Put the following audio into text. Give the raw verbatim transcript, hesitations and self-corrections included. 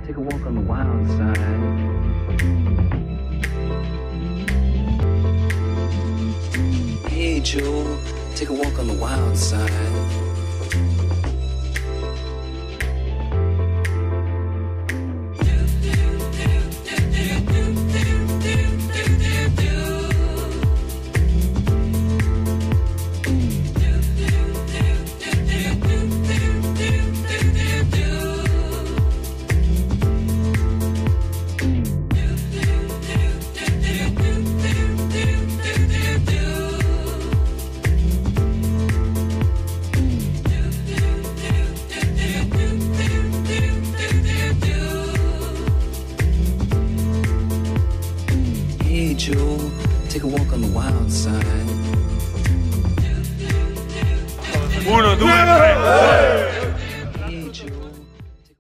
take a walk on the wild side. Hey Joe, take a walk on the wild side. Joe, take a walk on the wild side. Uno, due, tre.